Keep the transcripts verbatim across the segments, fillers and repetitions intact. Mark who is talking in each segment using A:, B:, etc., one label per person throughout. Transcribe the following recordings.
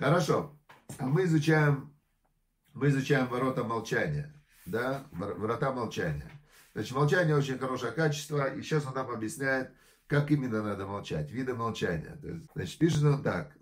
A: Хорошо. А мы изучаем, мы изучаем ворота молчания. Да? Ворота молчания. Значит, молчание очень хорошее качество. И сейчас он нам объясняет, как именно надо молчать. Виды молчания. То есть, значит, пишет он так.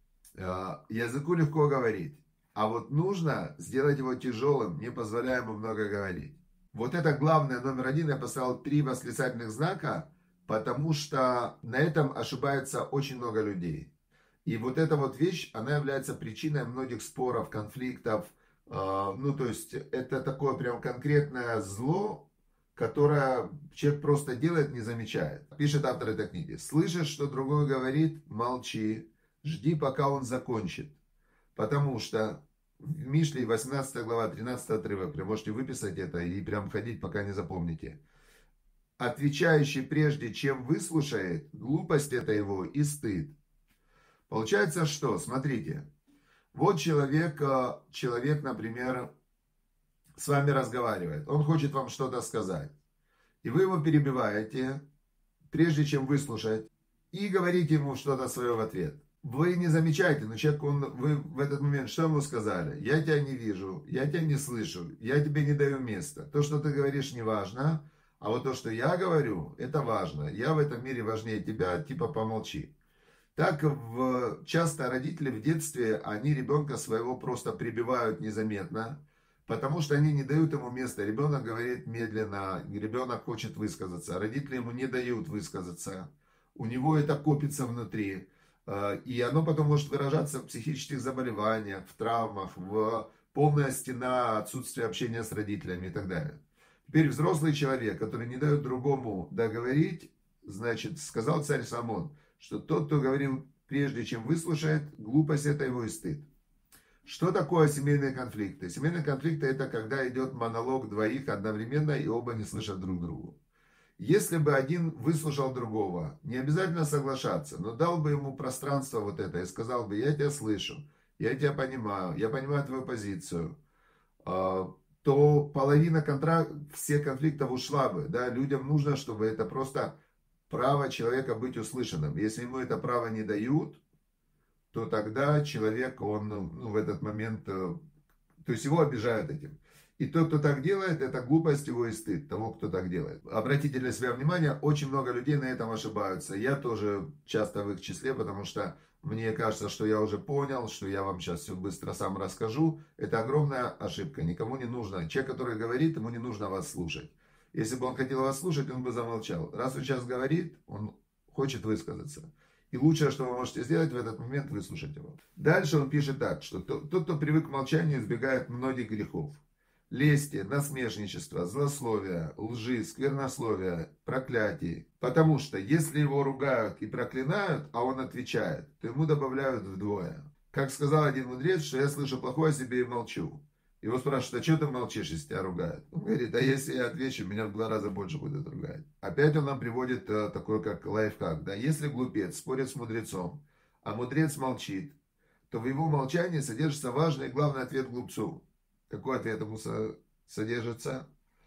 A: Языку легко говорить. А вот нужно сделать его тяжелым, не позволяя ему много говорить. Вот это главное, номер один. Я поставил три восклицательных знака, потому что на этом ошибается очень много людей. И вот эта вот вещь, она является причиной многих споров, конфликтов. Ну, то есть, это такое прям конкретное зло, которое человек просто делает, не замечает. Пишет автор этой книги. Слышишь, что другой говорит, молчи, жди, пока он закончит. Потому что в Мишле, восемнадцатая глава, тринадцатый отрывок, вы можете выписать это и прям ходить, пока не запомните. Отвечающий прежде, чем выслушает, глупость это его и стыд. Получается что? Смотрите. Вот человек, человек, например, с вами разговаривает. Он хочет вам что-то сказать. И вы его перебиваете, прежде чем выслушать, и говорите ему что-то свое в ответ. Вы не замечаете, но человек, он, вы в этот момент что ему сказали? Я тебя не вижу, я тебя не слышу, я тебе не даю места. То, что ты говоришь, не важно, а вот то, что я говорю, это важно. Я в этом мире важнее тебя, типа помолчи. Так в, часто родители в детстве, они ребенка своего просто прибивают незаметно, потому что они не дают ему места. Ребенок говорит медленно, ребенок хочет высказаться, родители ему не дают высказаться. У него это копится внутри. И оно потом может выражаться в психических заболеваниях, в травмах, в полная стена отсутствия общения с родителями и так далее. Теперь взрослый человек, который не дает другому договорить, значит, сказал царь Соломон, что тот, кто говорил прежде, чем выслушает, глупость это его и стыд. Что такое семейные конфликты? Семейные конфликты это когда идет монолог двоих одновременно и оба не слышат друг другу. Если бы один выслушал другого, не обязательно соглашаться, но дал бы ему пространство вот это и сказал бы, я тебя слышу, я тебя понимаю, я понимаю твою позицию, то половина контра... всех конфликтов ушла бы. Да? Людям нужно, чтобы это просто право человека быть услышанным. Если ему это право не дают, то тогда человек, он ну, в этот момент, то есть его обижают этим. И тот, кто так делает, это глупость его и стыд того, кто так делает. Обратите для себя внимание, очень много людей на этом ошибаются. Я тоже часто в их числе, потому что мне кажется, что я уже понял, что я вам сейчас все быстро сам расскажу. Это огромная ошибка, никому не нужно. Человек, который говорит, ему не нужно вас слушать. Если бы он хотел вас слушать, он бы замолчал. Раз он сейчас говорит, он хочет высказаться. И лучшее, что вы можете сделать в этот момент, выслушать его. Дальше он пишет так, что тот, кто привык к молчанию, избегает многих грехов. Лести, насмешничества, злословия, лжи, сквернословия, проклятий. Потому что если его ругают и проклинают, а он отвечает, то ему добавляют вдвое. Как сказал один мудрец, что я слышу плохое о себе и молчу. Его спрашивают, а что ты молчишь, если тебя ругают? Он говорит, а если я отвечу, меня в два раза больше будут ругать. Опять он нам приводит uh, такой, как лайфхак. Да? Если глупец спорит с мудрецом, а мудрец молчит, то в его молчании содержится важный и главный ответ глупцу. Какой ответ ему содержится?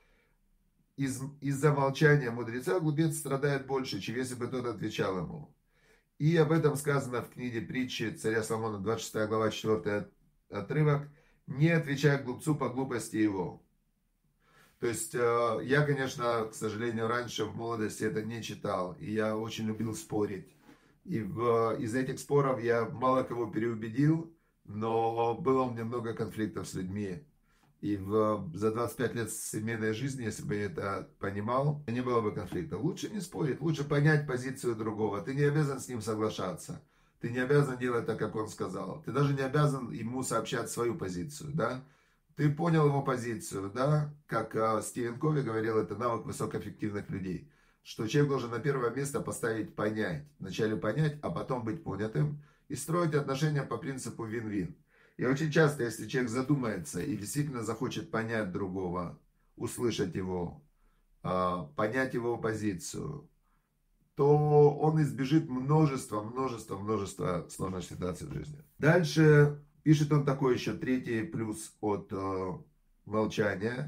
A: Из, из-за молчания мудреца глупец страдает больше, чем если бы тот отвечал ему. И об этом сказано в книге притчи царя Соломона, двадцать шестая глава, четвёртый отрывок. Не отвечай глупцу по глупости его. То есть, я, конечно, к сожалению, раньше в молодости это не читал. И я очень любил спорить. И в, из этих споров я мало кого переубедил, но было у меня много конфликтов с людьми. И в, за двадцать пять лет семейной жизни, если бы я это понимал, не было бы конфликта. Лучше не спорить, лучше понять позицию другого. Ты не обязан с ним соглашаться. Ты не обязан делать так, как он сказал. Ты даже не обязан ему сообщать свою позицию, да? Ты понял его позицию, да? Как э, Стивен Кови говорил, это навык высокоэффективных людей. Что человек должен на первое место поставить понять. Вначале понять, а потом быть понятым. И строить отношения по принципу вин-вин. И очень часто, если человек задумается и действительно захочет понять другого, услышать его, э, понять его позицию, то он избежит множества, множества, множества сложных ситуаций в жизни. Дальше пишет он такой еще третий плюс от э, молчания.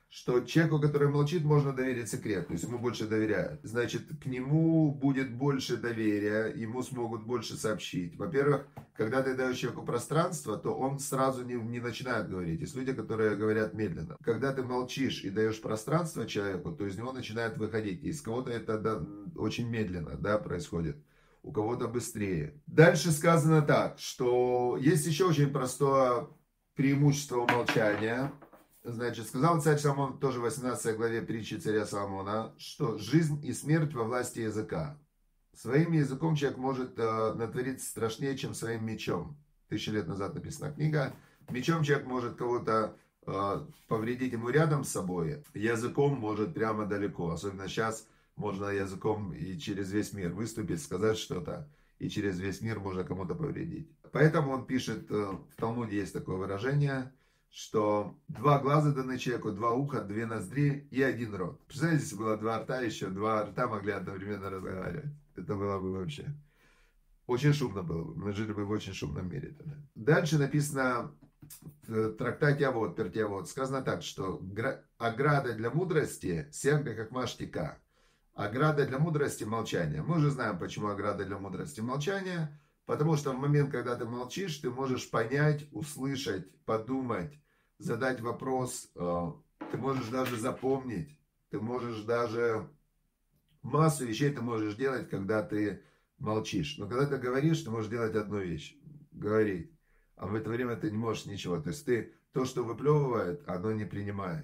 A: что человеку, который молчит, можно доверить секрет, то есть ему больше доверяют. Значит, к нему будет больше доверия, ему смогут больше сообщить. Во-первых, когда ты даешь человеку пространство, то он сразу не, не начинает говорить. Есть люди, которые говорят медленно. Когда ты молчишь и даешь пространство человеку, то из него начинает выходить. Из кого-то это да, очень медленно, да, происходит. У кого-то быстрее. Дальше сказано так, что есть еще очень простое преимущество молчания. Значит, сказал царь Соломон, тоже в восемнадцатой главе притчи царя Соломона, что жизнь и смерть во власти языка. Своим языком человек может э, натворить страшнее, чем своим мечом. Тысячи лет назад написана книга. Мечом человек может кого-то э, повредить ему рядом с собой. Языком может прямо далеко. Особенно сейчас можно языком и через весь мир выступить, сказать что-то. И через весь мир можно кому-то повредить. Поэтому он пишет, э, в Талмуде есть такое выражение, что два глаза даны человеку, два уха, две ноздри и один рот. Представляете, если было два рта, еще два рта могли одновременно разговаривать. Это было бы вообще очень шумно было бы. Мы жили бы в очень шумном мире тогда. Дальше написано в трактате Авот, Пертей Авот, сказано так, что ограда для мудрости серга как маштика. Ограда для мудрости молчание. Мы уже знаем, почему ограда для мудрости молчание. Потому что в момент, когда ты молчишь, ты можешь понять, услышать, подумать, задать вопрос. Ты можешь даже запомнить. Ты можешь даже... Массу вещей ты можешь делать, когда ты молчишь. Но когда ты говоришь, ты можешь делать одну вещь. Говорить. А в это время ты не можешь ничего. То есть ты то, что выплевывает, оно не принимает.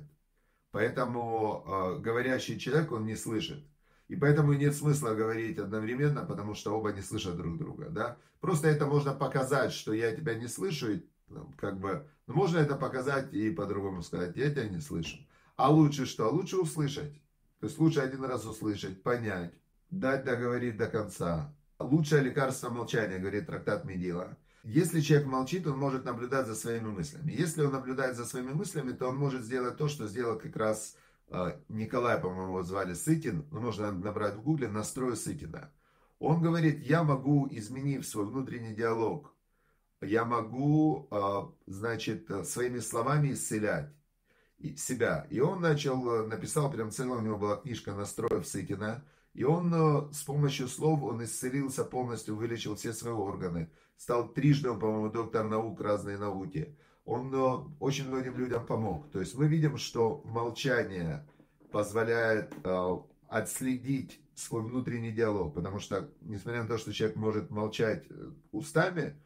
A: Поэтому говорящий человек, он не слышит. И поэтому нет смысла говорить одновременно, потому что оба не слышат друг друга, да. Просто это можно показать, что я тебя не слышу, и, как бы, но можно это показать и по-другому сказать, я тебя не слышу. А лучше что? Лучше услышать. То есть лучше один раз услышать, понять, дать договорить до конца. Лучшее лекарство молчания, говорит трактат Медила. Если человек молчит, он может наблюдать за своими мыслями. Если он наблюдает за своими мыслями, то он может сделать то, что сделал как раз Николай, по-моему, его звали Сытин, ну, можно набрать в гугле, настрой Сытина. Он говорит, я могу, изменив свой внутренний диалог, я могу, значит, своими словами исцелять себя. И он начал, написал, прям целая у него была книжка «Настроев Сытина», и он с помощью слов, он исцелился полностью, вылечил все свои органы. Стал трижды, по-моему, доктор наук, разные науки. Он очень многим людям помог. То есть мы видим, что молчание позволяет э, отследить свой внутренний диалог. Потому что, несмотря на то, что человек может молчать устами,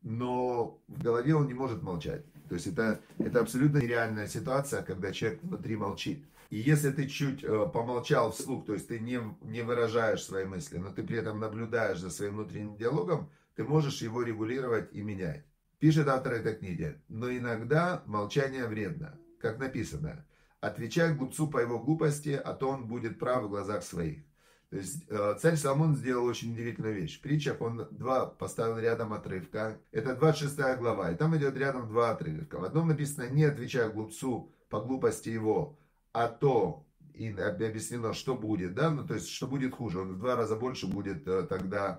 A: но в голове он не может молчать. То есть это, это абсолютно нереальная ситуация, когда человек внутри молчит. И если ты чуть э, помолчал вслух, то есть ты не, не выражаешь свои мысли, но ты при этом наблюдаешь за своим внутренним диалогом, ты можешь его регулировать и менять. Пишет автор этой книги, но иногда молчание вредно. Как написано, отвечай глупцу по его глупости, а то он будет прав в глазах своих. То есть царь Соломон сделал очень удивительную вещь. В притчах он два поставил рядом отрывка. Это двадцать шестая глава, и там идет рядом два отрывка. В одном написано, не отвечай глупцу по глупости его, а то, и объяснено, что будет, да, ну то есть, что будет хуже. Он в два раза больше будет тогда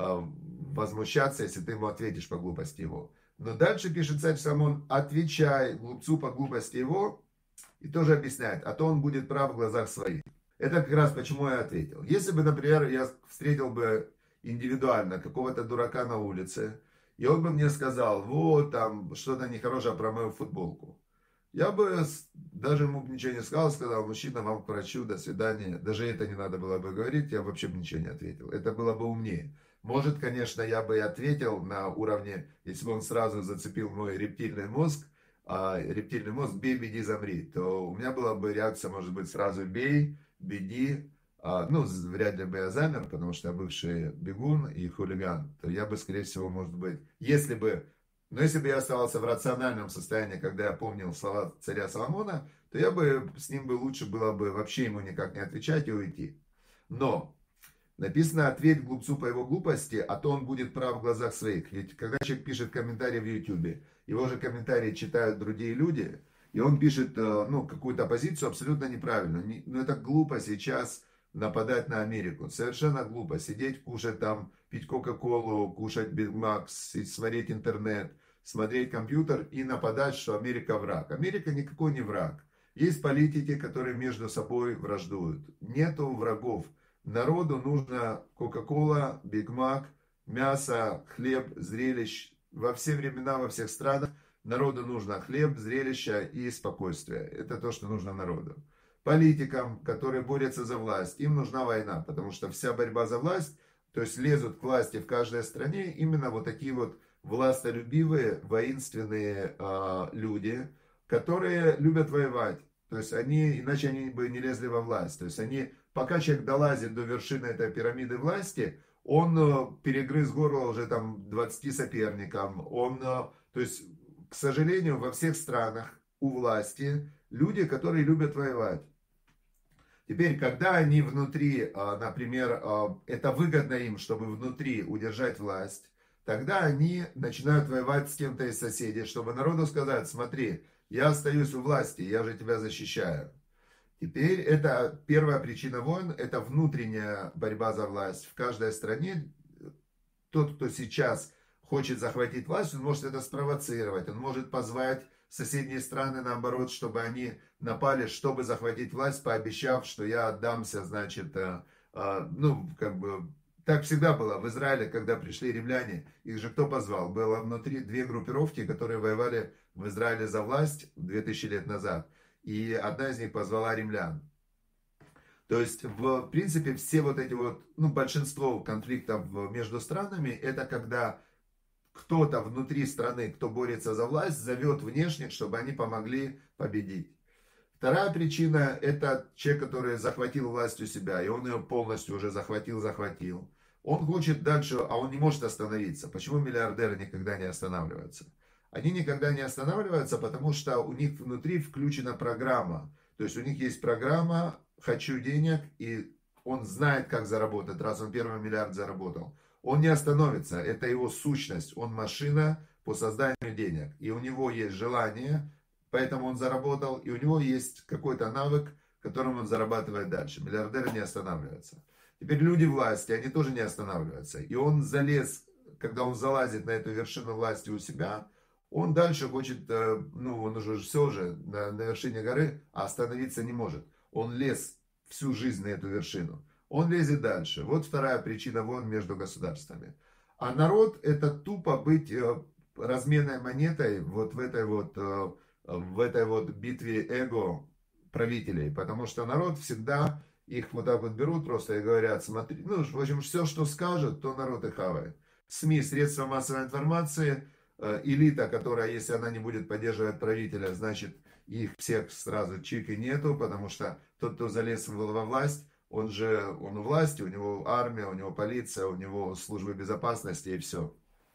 A: возмущаться, если ты ему ответишь по глупости его. Но дальше пишет царь Соломон, отвечай глупцу по глупости его, и тоже объясняет, а то он будет прав в глазах своих. Это как раз почему я ответил. Если бы, например, я встретил бы индивидуально какого-то дурака на улице, и он бы мне сказал, вот там что-то нехорошее про мою футболку. Я бы даже ему ничего не сказал, сказал, мужчина, вам к врачу, до свидания. Даже это не надо было бы говорить, я вообще бы ничего не ответил. Это было бы умнее. Может, конечно, я бы и ответил на уровне, если бы он сразу зацепил мой рептильный мозг, а рептильный мозг, бей, беги, замри, то у меня была бы реакция, может быть, сразу бей, беги. А, ну, вряд ли бы я замер, потому что я бывший бегун и хулиган, то я бы, скорее всего, может быть, если бы, но если бы я оставался в рациональном состоянии, когда я помнил слова царя Соломона, то я бы, с ним бы лучше было бы вообще ему никак не отвечать и уйти. Но написано, ответь глупцу по его глупости, а то он будет прав в глазах своих. Ведь когда человек пишет комментарий в Ютубе, его же комментарии читают другие люди, и он пишет, ну, какую-то позицию абсолютно неправильную. Ну, это глупо сейчас нападать на Америку. Совершенно глупо. Сидеть, кушать там, пить Кока-Колу, кушать Биг Макс, смотреть интернет, смотреть компьютер и нападать, что Америка враг. Америка никакой не враг. Есть политики, которые между собой враждуют. Нету врагов. Народу нужно Кока-Кола, Биг Мак, мясо, хлеб, зрелищ. Во все времена, во всех странах народу нужно хлеб, зрелища и спокойствие. Это то, что нужно народу. Политикам, которые борются за власть, им нужна война, потому что вся борьба за власть, то есть лезут к власти в каждой стране, именно вот такие вот властолюбивые, воинственные э, люди, которые любят воевать. То есть они, иначе они бы не лезли во власть. То есть они, пока человек долазит до вершины этой пирамиды власти, он э, перегрыз горло уже там двадцати соперникам. Он, э, то есть, к сожалению, во всех странах у власти люди, которые любят воевать. Теперь, когда они внутри, например, это выгодно им, чтобы внутри удержать власть, тогда они начинают воевать с кем-то из соседей, чтобы народу сказать: смотри, я остаюсь у власти, я же тебя защищаю. Теперь это первая причина войн, это внутренняя борьба за власть. В каждой стране тот, кто сейчас хочет захватить власть, он может это спровоцировать, он может позвать соседние страны, наоборот, чтобы они напали, чтобы захватить власть, пообещав, что я отдамся, значит, э, э, ну, как бы, так всегда было в Израиле, когда пришли римляне, их же кто позвал? Было внутри две группировки, которые воевали в Израиле за власть две тысячи лет назад, и одна из них позвала римлян. То есть, в принципе, все вот эти вот, ну, большинство конфликтов между странами, это когда кто-то внутри страны, кто борется за власть, зовет внешних, чтобы они помогли победить. Вторая причина – это человек, который захватил власть у себя, и он ее полностью уже захватил, захватил. Он хочет дальше, а он не может остановиться. Почему миллиардеры никогда не останавливаются? Они никогда не останавливаются, потому что у них внутри включена программа. То есть у них есть программа «хочу денег», и он знает, как заработать, раз он первый миллиард заработал. Он не остановится, это его сущность, он машина по созданию денег. И у него есть желание, поэтому он заработал, и у него есть какой-то навык, которым он зарабатывает дальше. Миллиардеры не останавливаются. Теперь люди власти, они тоже не останавливаются. И он залез, когда он залазит на эту вершину власти у себя, он дальше хочет, ну он уже все же на, на вершине горы, а остановиться не может. Он лез всю жизнь на эту вершину. Он лезет дальше. Вот вторая причина войн между государствами. А народ — это тупо быть разменной монетой вот в этой вот, в этой вот битве эго правителей. Потому что народ всегда их вот так вот берут просто и говорят: смотри, ну, в общем, все, что скажут, то народ и хавает. СМИ, средства массовой информации, элита, которая, если она не будет поддерживать правителя, значит, их всех сразу чик и нету, потому что тот, кто залез во власть, он же, он у власти, у него армия, у него полиция, у него службы безопасности и все.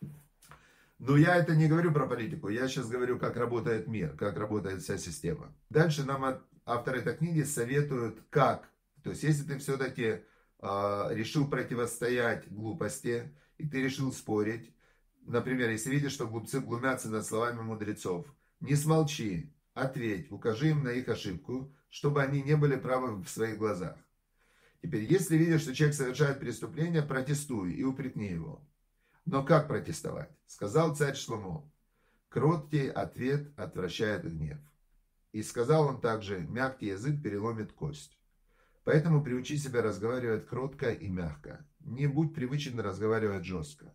A: Но я это не говорю про политику, я сейчас говорю, как работает мир, как работает вся система. Дальше нам автор этой книги советуют, как. То есть, если ты все-таки э, решил противостоять глупости, и ты решил спорить, например, если видишь, что глупцы глумятся над словами мудрецов, не смолчи, ответь, укажи им на их ошибку, чтобы они не были правы в своих глазах. Теперь, если видишь, что человек совершает преступление, протестуй и упрекни его. Но как протестовать? Сказал царь Шломо: кроткий ответ отвращает гнев. И сказал он также: мягкий язык переломит кость. Поэтому приучи себя разговаривать кротко и мягко. Не будь привычен разговаривать жестко.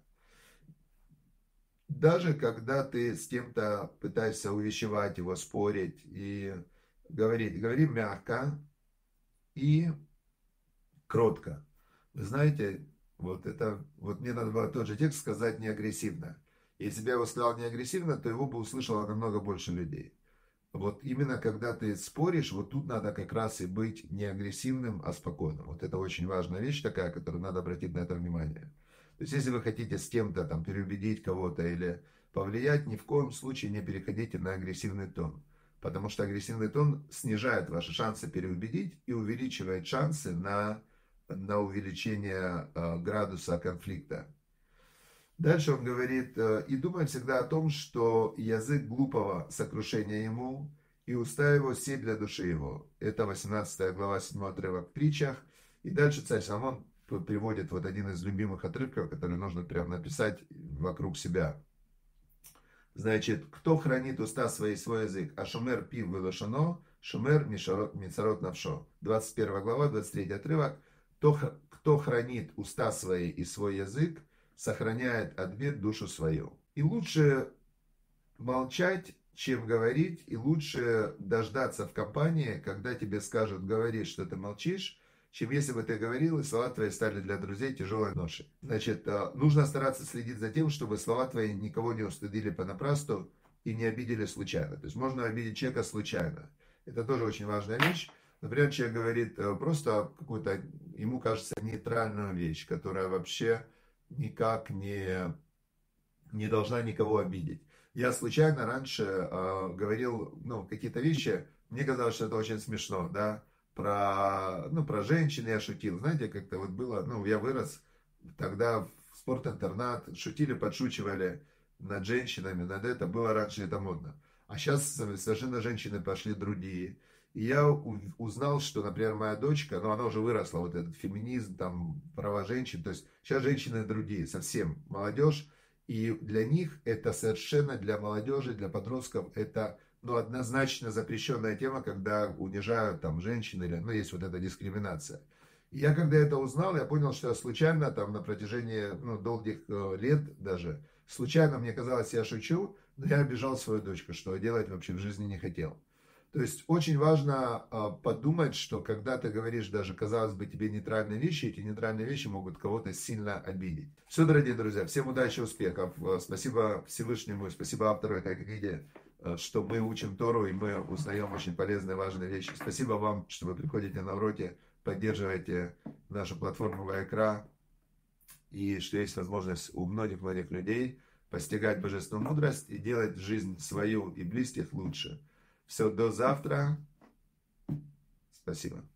A: Даже когда ты с кем-то пытаешься увещевать его, спорить и говорить, говори мягко и кротко. Вы знаете, вот это, вот мне надо было тот же текст сказать не агрессивно. Если бы я его сказал не агрессивно, то его бы услышало намного больше людей. Вот именно когда ты споришь, вот тут надо как раз и быть не агрессивным, а спокойным. Вот это очень важная вещь такая, которую надо обратить на это внимание. То есть, если вы хотите с кем-то там переубедить кого-то или повлиять, ни в коем случае не переходите на агрессивный тон. Потому что агрессивный тон снижает ваши шансы переубедить и увеличивает шансы на, на увеличение э, градуса конфликта. Дальше он говорит: и думай всегда о том, что язык глупого — сокрушение ему, и уста его — сеть для души его. Это восемнадцатая глава, седьмой отрывок в притчах. И дальше царь Соломон приводит вот один из любимых отрывков, который нужно прям написать вокруг себя. Значит, кто хранит уста свои, свой язык? Ашумер пив вылошано, Шумер мицарот навшо. двадцать первая глава, двадцать третий отрывок. Кто, кто хранит уста свои и свой язык, сохраняет от бед душу свою. И лучше молчать, чем говорить, и лучше дождаться в компании, когда тебе скажут говорить, что ты молчишь, чем если бы ты говорил, и слова твои стали для друзей тяжелой ношей. Значит, нужно стараться следить за тем, чтобы слова твои никого не устыдили понапрасну и не обидели случайно. То есть можно обидеть человека случайно. Это тоже очень важная вещь. Например, человек говорит просто какую-то, ему кажется, нейтральную вещь, которая вообще никак не, не должна никого обидеть. Я случайно раньше э, говорил, ну, какие-то вещи, мне казалось, что это очень смешно, да, про, ну, про женщин я шутил, знаете, как-то вот было, ну, я вырос, тогда в спорт-интернат, шутили, подшучивали над женщинами, над это, было раньше это модно. А сейчас совершенно женщины пошли другие. И я узнал, что, например, моя дочка, ну, она уже выросла, вот этот феминизм, там, права женщин, то есть сейчас женщины другие, совсем, молодежь. И для них это совершенно, для молодежи, для подростков, это, ну, однозначно запрещенная тема, когда унижают там женщин, или, ну, есть вот эта дискриминация. И я когда это узнал, я понял, что я случайно там на протяжении, ну, долгих лет даже, случайно мне казалось, я шучу, но я обижал свою дочку, что делать вообще в жизни не хотел. То есть очень важно э, подумать, что когда ты говоришь даже, казалось бы, тебе нейтральные вещи, эти нейтральные вещи могут кого-то сильно обидеть. Все, дорогие друзья, всем удачи, успехов. Спасибо Всевышнему, спасибо автору этой книги, что мы учим Тору и мы узнаем очень полезные, важные вещи. Спасибо вам, что вы приходите на уроки, поддерживаете нашу платформу Вайкра, и что есть возможность у многих-многих людей постигать божественную мудрость и делать жизнь свою и близких лучше. Все, до завтра. Спасибо.